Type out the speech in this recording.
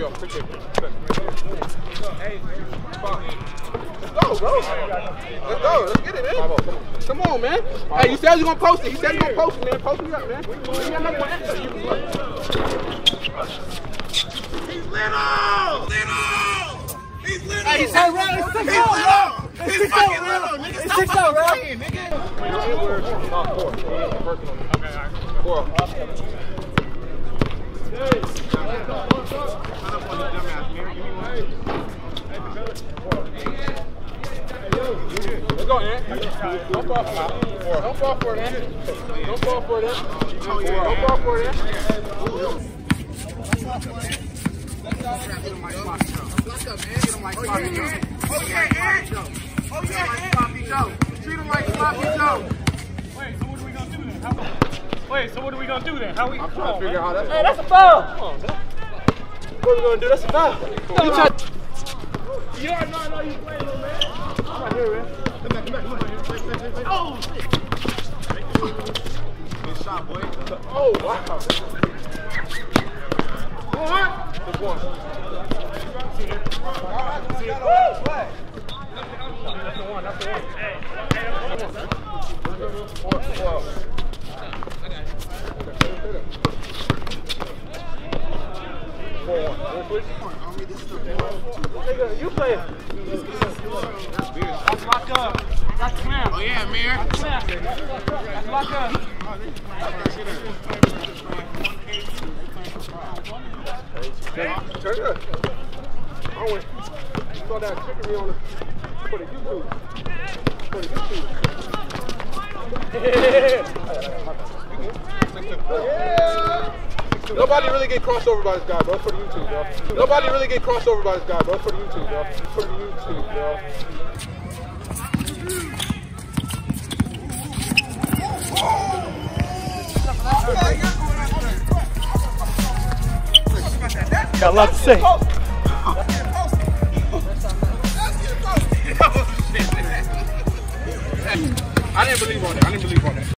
Appreciate it. Hey, let's go, bro. Let's go. Let's get it, man. Come on, man. Hey, you said you gonna post it. You said you gonna post it, man. Post me up, man. He's little! He's little! Hey, he said little! He's little! He's fucking little, nigga! Stop fucking playing, nigga! Not 4. He's working on it. Okay, alright. 4. Let's go, Ant. Don't fall for it. Don't fall for it, Ant. Don't fall for it, Ant. Don't fall for it, Ant. Okay, Ant. Okay, Ant. Treat him like Sloppy Joe. Wait, so what are we gonna do then? How we? I'm trying to figure out how that's. Hey, that's a foul. Come on, man. What are we gonna do? That's a foul. You try. You already know you playing, little man. I'm right here, man. Come back. Oh, shit. Good shot, boy. Oh, wow. What? Good one. That's the one. Hey. You play it. That's locked up. That's clear. Oh yeah, Amir. That's clear. That's locked up. Turn it up. You saw that trickery on the for the YouTube. For the YouTube. Yeah. Nobody really get crossed over by this guy, bro. It's for the YouTube, bro. Nobody really get crossed over by this guy, bro. It's for the YouTube, bro. It's for the YouTube, bro. Got a lot to say. I didn't believe on it.